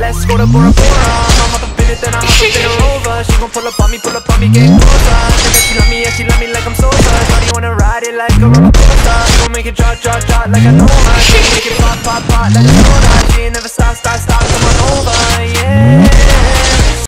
let's go to Bora Bora. I'm off the finish, then I'm off the dinner over. She gon' pull up on me, get closer. She said she love me, yeah, she love me like I'm sober. Shawty wanna ride it like a roller coaster. She gon' make it drop, drop, drop like I know her. She gon' make it pop, pop, pop like a soda. She